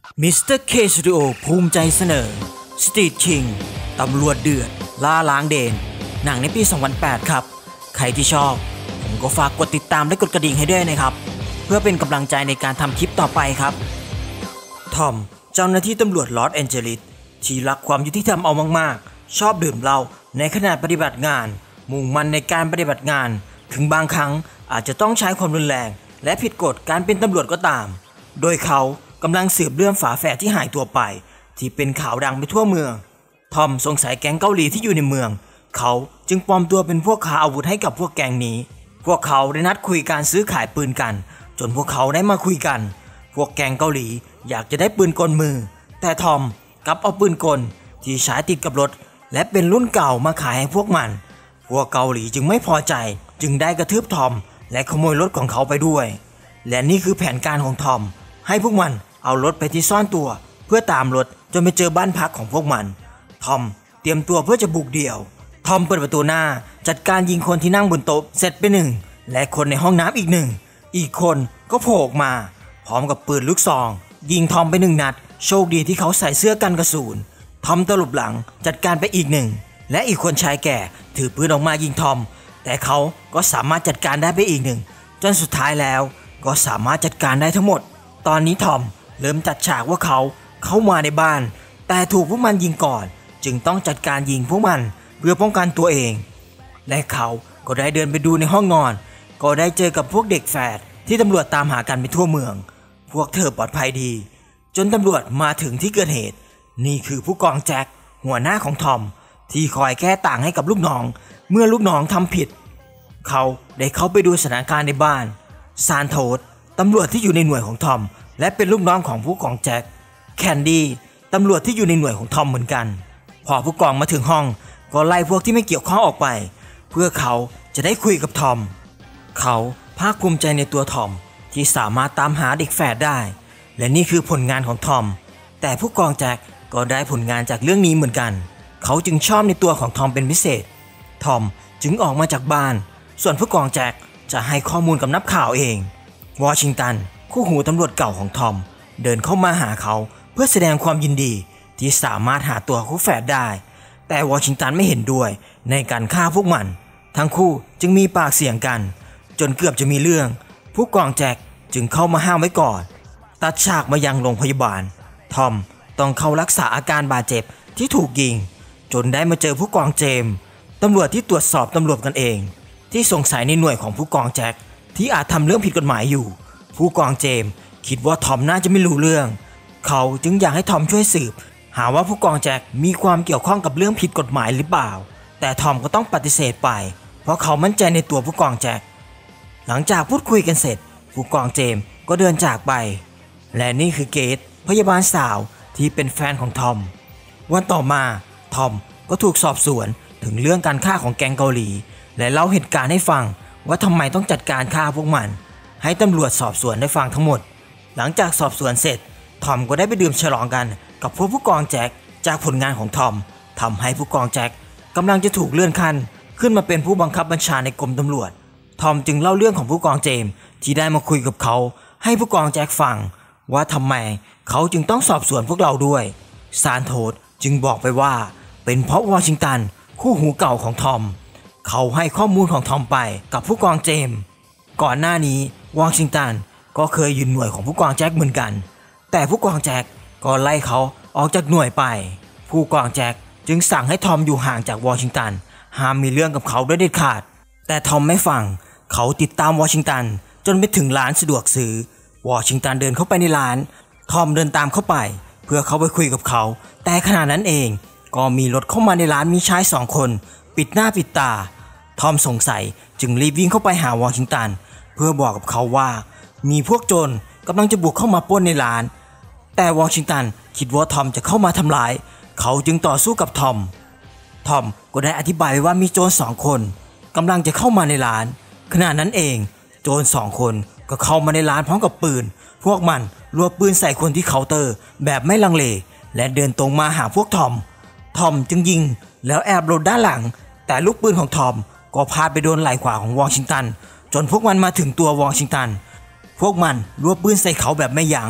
มิสเตอร์เคสตูดิโอภูมิใจเสนอสตรีทคิงตำรวจเดือดล่าล้างเดนหนังในปี 2008 ครับใครที่ชอบผมก็ฝากกดติดตามและกดกระดิ่งให้ด้วยนะครับเพื่อเป็นกำลังใจในการทำคลิปต่อไปครับทอมเจ้าหน้าที่ตำรวจลอสแอนเจลิสที่รักความยุติธรรมเอามากๆชอบดื่มเหล้าในขณะปฏิบัติงานมุ่งมั่นในการปฏิบัติงานถึงบางครั้งอาจจะต้องใช้ความรุนแรงและผิดกฎการเป็นตำรวจก็ตามโดยเขากำลังสืบเรื่องฝาแฝดที่หายตัวไปที่เป็นข่าวดังไปทั่วเมืองทอมสงสัยแก๊งเกาหลีที่อยู่ในเมืองเขาจึงปลอมตัวเป็นพวกค้าอาวุธให้กับพวกแก๊งนี้พวกเขาได้นัดคุยการซื้อขายปืนกันจนพวกเขาได้มาคุยกันพวกแก๊งเกาหลีอยากจะได้ปืนกลมือแต่ทอมกลับเอาปืนกลที่ใช้ติดกับรถและเป็นรุ่นเก่ามาขายให้พวกมันพวกเกาหลีจึงไม่พอใจจึงได้กระทืบทอมและขโมยรถของเขาไปด้วยและนี่คือแผนการของทอมให้พวกมันเอารถไปที่ซ่อนตัวเพื่อตามรถจนไปเจอบ้านพักของพวกมันทอมเตรียมตัวเพื่อจะบุกเดี่ยวทอมเปิดประตูหน้าจัดการยิงคนที่นั่งบนโต๊ะเสร็จไปหนึ่งและคนในห้องน้ำอีกหนึ่งอีกคนก็โผล่ออกมาพร้อมกับปืนลูกซองยิงทอมไปหนึ่งนัดโชคดีที่เขาใส่เสื้อกันกระสุนทอมตลบหลังจัดการไปอีกหนึ่งและอีกคนชายแก่ถือปืนออกมายิงทอมแต่เขาก็สามารถจัดการได้ไปอีกหนึ่งจนสุดท้ายแล้วก็สามารถจัดการได้ทั้งหมดตอนนี้ทอมเริ่มจัดฉากว่าเขาเข้ามาในบ้านแต่ถูกพวกมันยิงก่อนจึงต้องจัดการยิงพวกมันเพื่อป้องกันตัวเองและเขาก็ได้เดินไปดูในห้องนอนก็ได้เจอกับพวกเด็กแฝดที่ตำรวจตามหากันไปทั่วเมืองพวกเธอปลอดภัยดีจนตำรวจมาถึงที่เกิดเหตุนี่คือผู้กองแจ็คหัวหน้าของทอมที่คอยแก้ต่างให้กับลูกน้องเมื่อลูกน้องทำผิดเขาได้เข้าไปดูสถานการณ์ในบ้านซานโทสตำรวจที่อยู่ในหน่วยของทอมและเป็นลูกน้องของผู้กองแจ็คแคนดี้ตำรวจที่อยู่ในหน่วยของทอมเหมือนกันพอผู้กองมาถึงห้องก็ไล่พวกที่ไม่เกี่ยวข้องออกไปเพื่อเขาจะได้คุยกับทอมเขาภาคภูมิใจในตัวทอมที่สามารถตามหาเด็กแฝดได้และนี่คือผลงานของทอมแต่ผู้กองแจ็คก็ได้ผลงานจากเรื่องนี้เหมือนกันเขาจึงชอบในตัวของทอมเป็นพิเศษทอมจึงออกมาจากบ้านส่วนผู้กองแจ็คจะให้ข้อมูลกับนักข่าวเองวอชิงตันคู่หูตำรวจเก่าของทอมเดินเข้ามาหาเขาเพื่อแสดงความยินดีที่สามารถหาตัวคู่แฝดได้แต่วอชิงตันไม่เห็นด้วยในการฆ่าพวกมันทั้งคู่จึงมีปากเสียงกันจนเกือบจะมีเรื่องผู้กองแจ็คจึงเข้ามาห้ามไว้ก่อนตัดฉากมายังโรงพยาบาลทอมต้องเข้ารักษาอาการบาดเจ็บที่ถูกยิงจนได้มาเจอผู้กองเจมส์ตำรวจที่ตรวจสอบตำรวจกันเองที่สงสัยในหน่วยของผู้กองแจ็คที่อาจทำเรื่องผิดกฎหมายอยู่ผู้กองเจมส์คิดว่าทอมน่าจะไม่รู้เรื่องเขาจึงอยากให้ทอมช่วยสืบหาว่าผู้กองแจ็คมีความเกี่ยวข้องกับเรื่องผิดกฎหมายหรือเปล่าแต่ทอมก็ต้องปฏิเสธไปเพราะเขามั่นใจในตัวผู้กองแจ็คหลังจากพูดคุยกันเสร็จผู้กองเจมส์ก็เดินจากไปและนี่คือเกตพยาบาลสาวที่เป็นแฟนของทอมวันต่อมาทอมก็ถูกสอบสวนถึงเรื่องการฆ่าของแก๊งเกาหลีและเล่าเหตุการณ์ให้ฟังว่าทำไมต้องจัดการฆ่าพวกมันให้ตำรวจสอบสวนได้ฟังทั้งหมดหลังจากสอบสวนเสร็จทอมก็ได้ไปดื่มฉลองกันกับพวกผู้กองแจ็คจากผลงานของทอมทำให้ผู้กองแจ็คกำลังจะถูกเลื่อนขั้นขึ้นมาเป็นผู้บังคับบัญชาในกรมตำรวจทอมจึงเล่าเรื่องของผู้กองเจมส์ที่ได้มาคุยกับเขาให้ผู้กองแจ็คฟังว่าทำไมเขาจึงต้องสอบสวนพวกเราด้วยซานโทสจึงบอกไปว่าเป็นเพราะวอชิงตันคู่หูเก่าของทอมเขาให้ข้อมูลของทอมไปกับผู้กองเจมส์ก่อนหน้านี้วอชิงตันก็เคยยืนหน่วยของผู้กองแจ็คเหมือนกันแต่ผู้กองแจ็คก็ไล่เขาออกจากหน่วยไปผู้กองแจ็คจึงสั่งให้ทอมอยู่ห่างจากวอชิงตันห้ามมีเรื่องกับเขาด้วยเด็ดขาดแต่ทอมไม่ฟังเขาติดตามวอชิงตันจนไปถึงร้านสะดวกซื้อวอชิงตันเดินเข้าไปในร้านทอมเดินตามเข้าไปเพื่อเขาไปคุยกับเขาแต่ขณะนั้นเองก็มีรถเข้ามาในร้านมีชาย2 คนปิดหน้าปิดตาทอมสงสัยจึงรีบวิ่งเข้าไปหาวอชิงตันเพื่อบอกกับเขาว่ามีพวกโจรกำลังจะบุกเข้ามาปล้นในร้านแต่วอชิงตันคิดว่าทอมจะเข้ามาทำร้ายเขาจึงต่อสู้กับทอมก็ได้อธิบายว่ามีโจร2 คนกำลังจะเข้ามาในร้านขณะนั้นเองโจร2 คนก็เข้ามาในร้านพร้อมกับปืนพวกมันรัวปืนใส่คนที่เคาน์เตอร์แบบไม่ลังเลและเดินตรงมาหาพวกทอมจึงยิงแล้วแอบหลบด้านหลังแต่ลูกปืนของทอมก็พาดไปโดนไหล่ขวาของวอชิงตันจนพวกมันมาถึงตัววอชิงตันพวกมันรัวปืนใส่เขาแบบไม่ยั้ง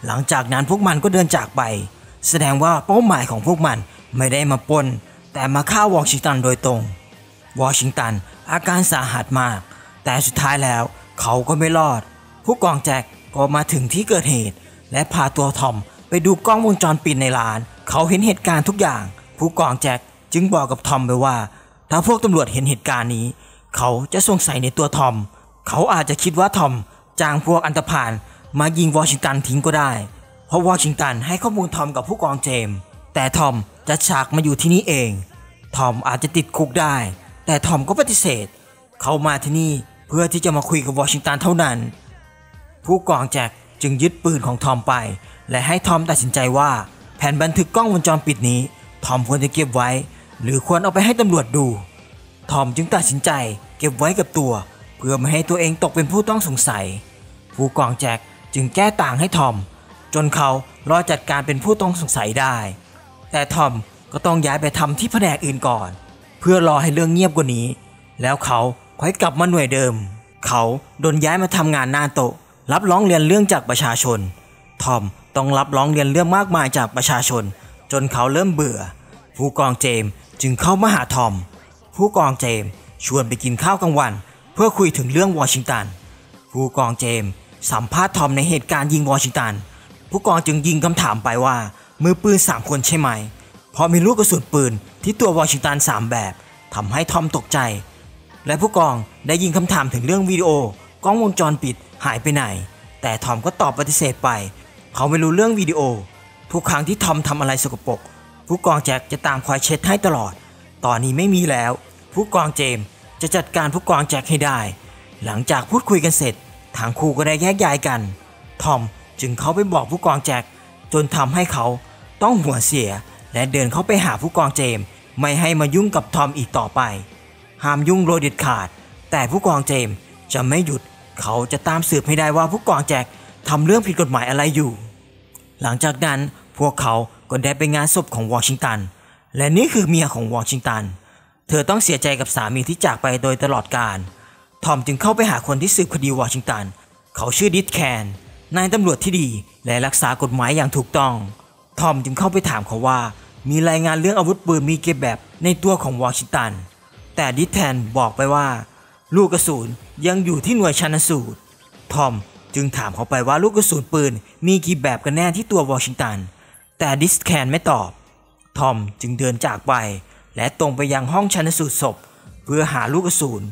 หลังจากนั้นพวกมันก็เดินจากไปแสดงว่าเป้าหมายของพวกมันไม่ได้มาปล้นแต่มาฆ่าวอชิงตันโดยตรงวอชิงตันอาการสาหัสมากแต่สุดท้ายแล้วเขาก็ไม่รอดผู้กองแจ็คก็มาถึงที่เกิดเหตุและพาตัวทอมไปดูกล้องวงจรปิดในร้านเขาเห็นเหตุการณ์ทุกอย่างผู้กองแจ็คจึงบอกกับทอมไปว่าถ้าพวกตำรวจเห็นเหตุการณ์นี้เขาจะสงสัยในตัวทอมเขาอาจจะคิดว่าทอมจ้างพวกอันธพาลมายิงวอชิงตันทิ้งก็ได้เพราะวอชิงตันให้ข้อมูลทอมกับผู้กองเจมส์แต่ทอมจะฉากมาอยู่ที่นี่เองทอมอาจจะติดคุกได้แต่ทอมก็ปฏิเสธเขามาที่นี่เพื่อที่จะมาคุยกับวอชิงตันเท่านั้นผู้กองแจ็คจึงยึดปืนของทอมไปและให้ทอมตัดสินใจว่าแผ่นบันทึกกล้องวงจรปิดนี้ทอมควรจะเก็บไว้หรือควรเอาไปให้ตำรวจดูทอมจึงตัดสินใจเก็บไว้กับตัวเพื่อไม่ให้ตัวเองตกเป็นผู้ต้องสงสัยผู้กองแจ็คจึงแก้ต่างให้ทอมจนเขารอดจัดการเป็นผู้ต้องสงสัยได้แต่ทอมก็ต้องย้ายไปทำที่แผนกอื่นก่อนเพื่อรอให้เรื่องเงียบกว่านี้แล้วเขาค่อยกลับมาหน่วยเดิมเขาโดนย้ายมาทำงานหน้าโต๊ะรับร้องเรียนเรื่องจากประชาชนทอมต้องรับร้องเรียนเรื่องมากมายจากประชาชนจนเขาเริ่มเบื่อผู้กองเจมส์จึงเข้ามาหาทอมผู้กองเจมส์ชวนไปกินข้าวกลางวันเพื่อคุยถึงเรื่องวอชิงตันผู้กองเจมส์สัมภาษณ์ทอมในเหตุการณ์ยิงวอชิงตันผู้กองจึงยิงคำถามไปว่ามือปืน3 คนใช่ไหมเพราะมีลูกกระสุนปืนที่ตัววอชิงตัน3 แบบทำให้ทอมตกใจและผู้กองได้ยิงคำถามถึงเรื่องวิดีโอกล้องวงจรปิดหายไปไหนแต่ทอมก็ตอบปฏิเสธไปเขาไม่รู้เรื่องวิดีโอทุกครั้งที่ทอมทำอะไรสกปรกผู้กองแจ็คจะตามคอยเช็ดให้ตลอดตอนนี้ไม่มีแล้วผู้กองเจมส์จะจัดการผู้กองแจ็คให้ได้หลังจากพูดคุยกันเสร็จทางคู่ก็ได้แยกย้ายกันทอมจึงเข้าไปบอกผู้กองแจ็คจนทำให้เขาต้องหัวเสียและเดินเข้าไปหาผู้กองเจมส์ไม่ให้มายุ่งกับทอมอีกต่อไปห้ามยุ่งโดยเด็ดขาดแต่ผู้กองเจมส์จะไม่หยุดเขาจะตามสืบให้ได้ว่าผู้กองแจ็คทำเรื่องผิดกฎหมายอะไรอยู่หลังจากนั้นพวกเขาก็ได้ไปงานศพของวอชิงตันและนี่คือเมียของวอชิงตันเธอต้องเสียใจกับสามีที่จากไปโดยตลอดกาลทอมจึงเข้าไปหาคนที่สืบคดีวอชิงตันเขาชื่อดิสแคนนายตำรวจที่ดีและรักษากฎหมายอย่างถูกต้องทอมจึงเข้าไปถามเขาว่ามีรายงานเรื่องอาวุธปืนมีเก็บแบบในตัวของวอชิงตันแต่ดิสแคนบอกไปว่าลูกกระสุนยังอยู่ที่หน่วยชันสูตรทอมจึงถามเขาไปว่าลูกกระสุนปืนมีกี่แบบกันแน่ที่ตัววอชิงตันแต่ดิสแคนไม่ตอบทอมจึงเดินจากไปและตรงไปยังห้องชันสูตรศพเพื่อหาลูกกระสุน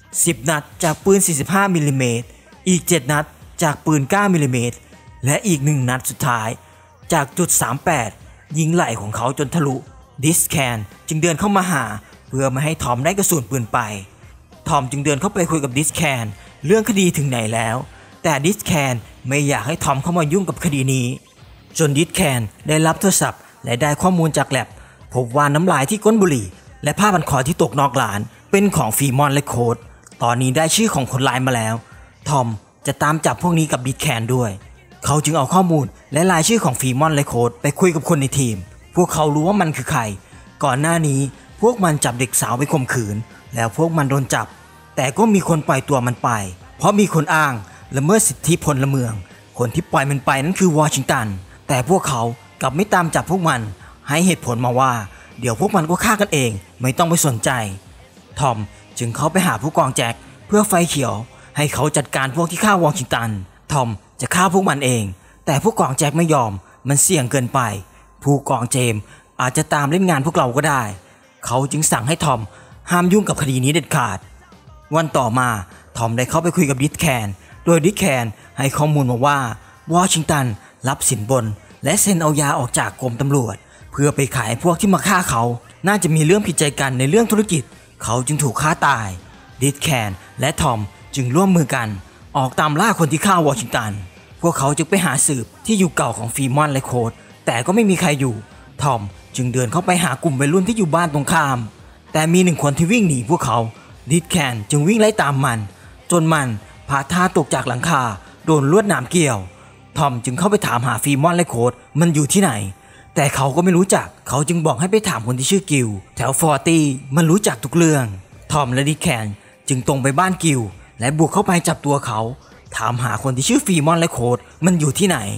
10 นัดจากปืน45 มิลลิเมตรอีก7 นัดจากปืน9 มิลลิเมตรและอีก1 นัดสุดท้ายจากจุด38ยิงไหล่ของเขาจนทะลุดิสแคนจึงเดินเข้ามาหาเพื่อไม่ให้ทอมได้กระสุนปืนไปทอมจึงเดินเข้าไปคุยกับดิสแคนเรื่องคดีถึงไหนแล้วแต่ดิสแคนไม่อยากให้ทอมเข้ามายุ่งกับคดีนี้จนดิสแคนได้รับโทรศัพท์และได้ข้อมูลจากแลบพบว่าน้ำลายที่ก้นบุหรี่และผ้าพันคอที่ตกนอกร้านเป็นของฟรีมอนและโค้ดตอนนี้ได้ชื่อของคนร้ายมาแล้วทอมจะตามจับพวกนี้กับดิสแคนด้วยเขาจึงเอาข้อมูลและรายชื่อของฟรีมอนและโค้ดไปคุยกับคนในทีมพวกเขารู้ว่ามันคือใครก่อนหน้านี้พวกมันจับเด็กสาวไปข่มขืนแล้วพวกมันโดนจับแต่ก็มีคนปล่อยตัวมันไปเพราะมีคนอ้างละเมิดสิทธิพลเมืองคนที่ปล่อยมันไปนั้นคือวอชิงตันแต่พวกเขากลับไม่ตามจับพวกมันให้เหตุผลมาว่าเดี๋ยวพวกมันก็ฆ่ากันเองไม่ต้องไปสนใจทอมจึงเข้าไปหาผู้กองแจ็คเพื่อไฟเขียวให้เขาจัดการพวกที่ฆ่าวอชิงตันทอมจะฆ่าพวกมันเองแต่ผู้กองแจ็คไม่ยอมมันเสี่ยงเกินไปผู้กองเจมส์อาจจะตามเล่นงานพวกเราก็ได้เขาจึงสั่งให้ทอมห้ามยุ่งกับคดีนี้เด็ดขาดวันต่อมาทอมได้เข้าไปคุยกับดิสแคนโดยดิสแคนให้ข้อมูลมาว่าวอชิงตันรับสินบนและเซ็นเอายาออกจากกรมตำรวจเพื่อไปขายพวกที่มาฆ่าเขาน่าจะมีเรื่องผิดใจกันในเรื่องธุรกิจเขาจึงถูกฆ่าตายดิสแคนและทอมจึงร่วมมือกันออกตามล่าคนที่ฆ่าวอชิงตันพวกเขาจึงไปหาสืบที่อยู่เก่าของฟรีมอนและโค้ดแต่ก็ไม่มีใครอยู่ทอมจึงเดินเข้าไปหากลุ่มวัยรุ่นที่อยู่บ้านตรงข้ามแต่มี1 คนที่วิ่งหนีพวกเขาดิสแคนจึงวิ่งไล่ตามมันจนมันพาท่าตกจากหลังคาโดนลวดหนามเกี่ยวทอมจึงเข้าไปถามหาฟรีมอนและโค้ดมันอยู่ที่ไหนแต่เขาก็ไม่รู้จักเขาจึงบอกให้ไปถามคนที่ชื่อกิลแถวฟอร์ตี้มันรู้จักทุกเรื่องทอมและดิสแคนจึงตรงไปบ้านกิลและบุกเข้าไปจับตัวเขาถามหาคนที่ชื่อฟรีมอนและโค้ดมันอยู่ที่ไหน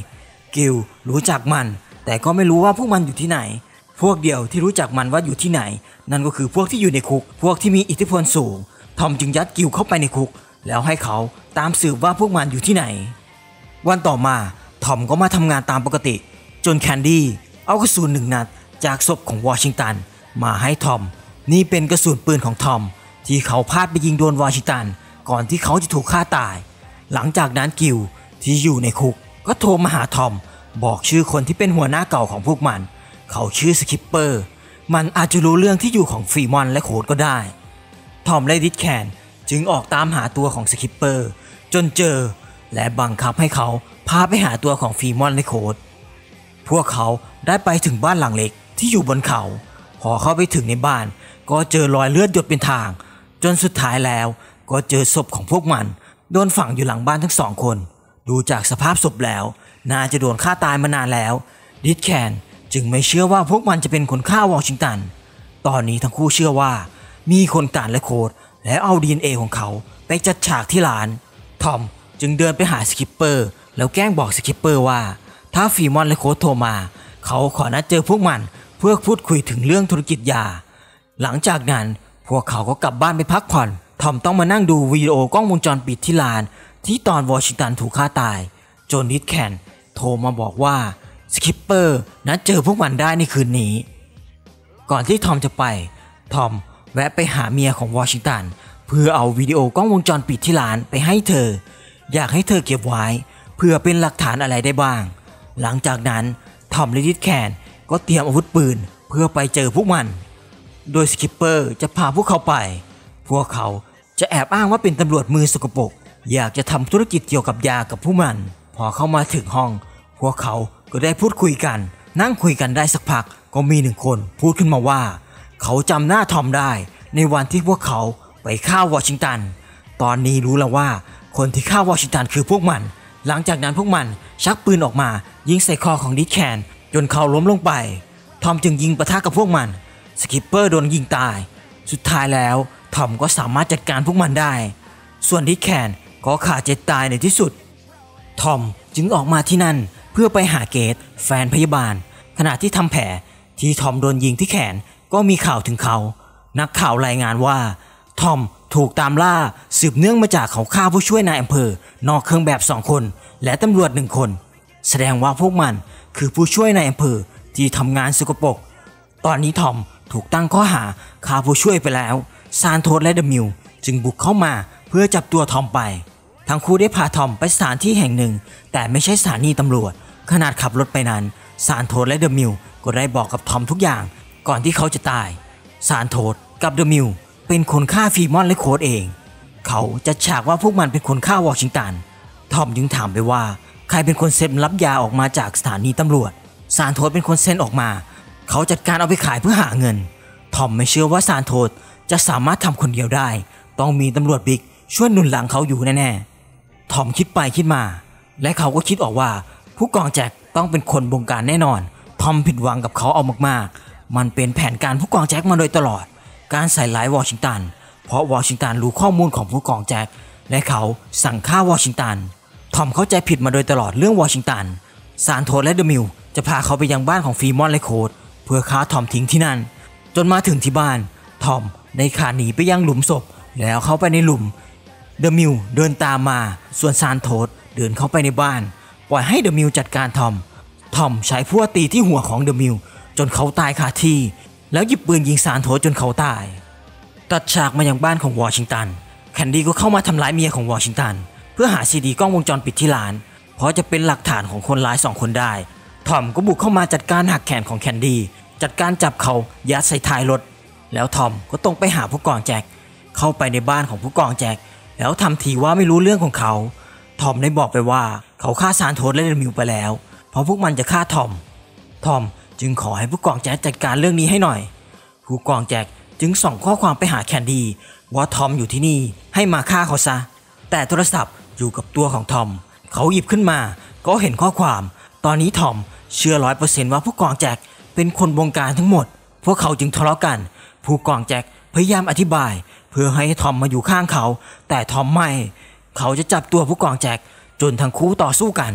กิลรู้จักมันแต่ก็ไม่รู้ว่าพวกมันอยู่ที่ไหนพวกเดียวที่รู้จักมันว่าอยู่ที่ไหนนั่นก็คือพวกที่อยู่ในคุกพวกที่มีอิทธิพลสูงทอมจึงยัดกิลเข้าไปในคุกแล้วให้เขาตามสืบว่าพวกมันอยู่ที่ไหนวันต่อมาทอมก็มาทำงานตามปกติจนแคนดี้เอากระสุน1 นัดจากศพของวอชิงตันมาให้ทอมนี่เป็นกระสุนปืนของทอมที่เขาพลาดไปยิงโดนวอชิงตันก่อนที่เขาจะถูกฆ่าตายหลังจากนั้นกิลที่อยู่ในคุกก็โทรมาหาทอมบอกชื่อคนที่เป็นหัวหน้าเก่าของพวกมันเขาชื่อสคิปเปอร์มันอาจจะรู้เรื่องที่อยู่ของฟรีมอนและโค้ดก็ได้ทอมและดิดแคนจึงออกตามหาตัวของสคิปเปอร์จนเจอและบังคับให้เขาพาไปหาตัวของฟรีมอนและโค้ดพวกเขาได้ไปถึงบ้านหลังเล็กที่อยู่บนเขาพอเข้าไปถึงในบ้านก็เจอรอยเลือดหยดเป็นทางจนสุดท้ายแล้วก็เจอศพของพวกมันโดนฝังอยู่หลังบ้านทั้ง2 คนดูจากสภาพศพแล้วน่าจะโดนฆ่าตายมานานแล้วดิดแคนจึงไม่เชื่อว่าพวกมันจะเป็นคนฆ่าวอชิงตันตอนนี้ทั้งคู่เชื่อว่ามีคนกลั่นและโค้ดแล้วเอา DNA ของเขาไปจัดฉากที่ร้านทอมจึงเดินไปหาสคิปเปอร์แล้วแกล้งบอกสคิปเปอร์ว่าถ้าฟรีมอนและโค้ดโทรมาเขาขอนัดเจอพวกมันเพื่อพูดคุยถึงเรื่องธุรกิจยาหลังจากนั้นพวกเขาก็กลับบ้านไปพักผ่อนทอมต้องมานั่งดูวิดีโอกล้องวงจรปิดที่ร้านที่ตอนวอชิงตันถูกฆ่าตายจนดิดแคนโทรมาบอกว่าสคิปเปอร์นัดเจอพวกมันได้ในคืนนี้ก่อนที่ทอมจะไปทอมแวะไปหาเมียของวอชิงตันเพื่อเอาวิดีโอกล้องวงจรปิดที่ร้านไปให้เธออยากให้เธอเก็บไว้เพื่อเป็นหลักฐานอะไรได้บ้างหลังจากนั้นทอมและดิดแคนก็เตรียมอาวุธปืนเพื่อไปเจอพวกมันโดยสคิปเปอร์จะพาพวกเขาไปพวกเขาจะแอบอ้างว่าเป็นตำรวจมือสกปรกอยากจะทำธุรกิจเกี่ยวกับยากับพวกมันพอเข้ามาถึงห้องพวกเขาก็ได้พูดคุยกันนั่งคุยกันได้สักพักก็มี1 คนพูดขึ้นมาว่าเขาจำหน้าทอมได้ในวันที่พวกเขาไปฆ่าวอชิงตันตอนนี้รู้แล้วว่าคนที่ฆ่าวอชิงตันคือพวกมันหลังจากนั้นพวกมันชักปืนออกมายิงใส่คอของดิดแคนจนเขาล้มลงไปทอมจึงยิงปะทะกับพวกมันสคิปเปอร์โดนยิงตายสุดท้ายแล้วทอมก็สามารถจัดการพวกมันได้ส่วนดิดแคนก็ขาดใจตายในที่สุดทอมจึงออกมาที่นั่นเพื่อไปหาเกตแฟนพยาบาลขณะที่ทำแผลที่ทอมโดนยิงที่แขนก็มีข่าวถึงเขานักข่าวรายงานว่าทอมถูกตามล่าสืบเนื่องมาจากเขาฆ่าผู้ช่วยนายอำเภอนอกเครื่องแบบ2 คนและตำรวจ1 คนแสดงว่าพวกมันคือผู้ช่วยนายอำเภอที่ทำงานสกปรกตอนนี้ทอมถูกตั้งข้อหาฆ่าผู้ช่วยไปแล้วซานโทสและเดมิลจึงบุกเข้ามาเพื่อจับตัวทอมไปทั้งคู่ได้พาทอมไปสถานที่แห่งหนึ่งแต่ไม่ใช่สถานีตำรวจขนาดขับรถไปนั้นซานโทสและเดมิลก็ได้บอกกับทอมทุกอย่างก่อนที่เขาจะตายซานโทสกับเดมิลเป็นคนฆ่าฟรีมอนและโค้ดเองเขาจะฉากว่าพวกมันเป็นคนฆ่าวอชิงตันทอมจึงถามไปว่าใครเป็นคนเซ็นรับยาออกมาจากสถานีตำรวจซานโทสเป็นคนเซ็นออกมาเขาจัดการเอาไปขายเพื่อหาเงินทอมไม่เชื่อว่าซานโทสจะสามารถทำคนเดียวได้ต้องมีตำรวจบิ๊กช่วยหนุนหลังเขาอยู่แน่ๆทอมคิดไปคิดมาและเขาก็คิดออกว่าผู้กองแจ็คต้องเป็นคนบงการแน่นอนทอมผิดหวังกับเขาเอามากๆมันเป็นแผนการผู้กองแจ็คมาโดยตลอดการใส่ร้ายวอชิงตันเพราะวอชิงตันรู้ข้อมูลของผู้กองแจ็คและเขาสั่งฆ่าวอชิงตันทอมเข้าใจผิดมาโดยตลอดเรื่องวอชิงตันซานโทสและเดมิลจะพาเขาไปยังบ้านของฟรีมอนและโค้ดเพื่อฆ่าทอมทิ้งที่นั่นจนมาถึงที่บ้านทอมได้ขาหนีไปยังหลุมศพแล้วเข้าไปในหลุมเดมิลเดินตามมาส่วนซานโทสเดินเข้าไปในบ้านปล่อยให้เดมิลจัดการทอมใช้พลั่วตีที่หัวของเดมิลจนเขาตายคาที่แล้วหยิบปืนยิงซานโทสจนเขาตายตัดฉากมายังบ้านของวอชิงตันแคนดี้ก็เข้ามาทำร้ายเมียของวอชิงตันเพื่อหาซีดีกล้องวงจรปิดที่ร้านเพราะจะเป็นหลักฐานของคนร้าย2 คนได้ทอมก็บุกเข้ามาจัดการหักแขนของแคนดี้จัดการจับเขายัดใส่ท้ายรถแล้วทอมก็ตรงไปหาผู้กองแจ็คเข้าไปในบ้านของผู้กองแจ็คแล้วทำทีว่าไม่รู้เรื่องของเขาทอมได้บอกไปว่าเขาฆ่าซานโทสและเดมิลไปแล้วเพราะพวกมันจะฆ่าทอมจึงขอให้ผู้กองแจ็คจัดการเรื่องนี้ให้หน่อยผู้กองแจ็คจึงส่งข้อความไปหาแคนดี้ว่าทอมอยู่ที่นี่ให้มาฆ่าเขาซะแต่โทรศัพท์อยู่กับตัวของทอมเขาหยิบขึ้นมาก็เห็นข้อความตอนนี้ทอมเชื่อ 100% ว่าผู้กองแจ็คเป็นคนบงการทั้งหมดพวกเขาจึงทะเลาะกันผู้กองแจ็คพยายามอธิบายเพื่อให้ทอมมาอยู่ข้างเขาแต่ทอมไม่เขาจะจับตัวผู้กองแจ็คจนทั้งคู่ต่อสู้กัน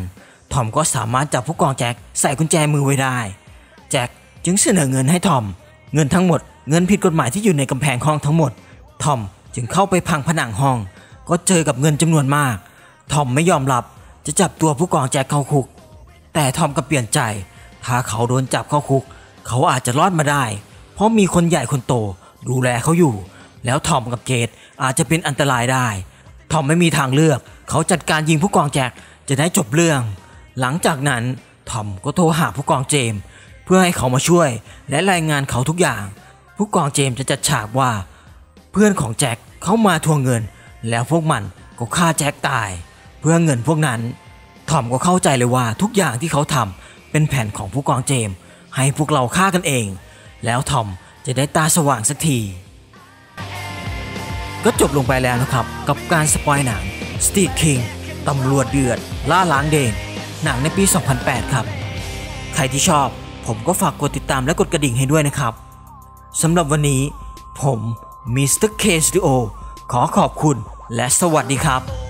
ทอมก็สามารถจับผู้กองแจ็คใส่กุญแจมือไว้ได้แจ็คจึงเสนอเงินให้ทอมเงินทั้งหมดเงินผิดกฎหมายที่อยู่ในกำแพงห้องทั้งหมดทอมจึงเข้าไปพังผนังห้องก็เจอกับเงินจำนวนมากทอมไม่ยอมรับจะจับตัวผู้กองแจ็คเข้าคุกแต่ทอมก็เปลี่ยนใจถ้าเขาโดนจับเข้าคุกเขาอาจจะรอดมาได้เพราะมีคนใหญ่คนโตดูแลเขาอยู่แล้วทอมกับเกตอาจจะเป็นอันตรายได้ทอมไม่มีทางเลือกเขาจัดการยิงผู้กองแจ็คจะได้จบเรื่องหลังจากนั้นทอมก็โทรหาผู้กองเจมส์เพื่อให้เขามาช่วยและรายงานเขาทุกอย่างผู้กองเจมส์จะจัดฉากว่าเพื่อนของแจ็คเข้ามาทวงเงินแล้วพวกมันก็ฆ่าแจ็คตายเพื่อเงินพวกนั้นทอมก็เข้าใจเลยว่าทุกอย่างที่เขาทำเป็นแผนของผู้กองเจมส์ให้พวกเราฆ่ากันเองแล้วทอมจะได้ตาสว่างสักทีก็จบลงไปแล้วนะครับกับการสปอยหนัง Street King ตำรวจเดือดล่าล้างเดนหนังในปี 2008 ครับใครที่ชอบผมก็ฝากกดติดตามและกดกระดิ่งให้ด้วยนะครับสำหรับวันนี้ผมมิสเตอร์เคสตูดิโอขอขอบคุณและสวัสดีครับ